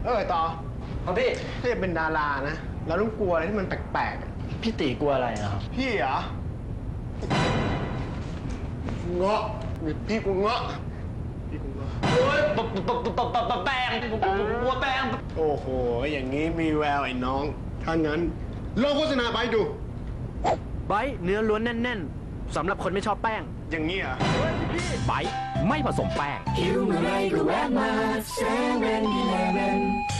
ต่อครับพี่ถ้าจะเป็นดารานะเราต้องกลัวอะไรที่มันแปลกๆพี่ตีกลัวอะไรนะครับพี่เหรอเงาะพี่กูเงาะพี่กูเงาะโอ้ยแป้งกลัวแป้งโอ้โหอย่างนี้มีแววไอ้น้องถ้างั้นลองโฆษณาไปดูไบท์เนื้อล้วนแน่นๆสำหรับคนไม่ชอบแป้งอย่างนี้เหรอไบท์ไม่ผสมแป้งหิวเมื่อไรก็แวะมา7-Eleven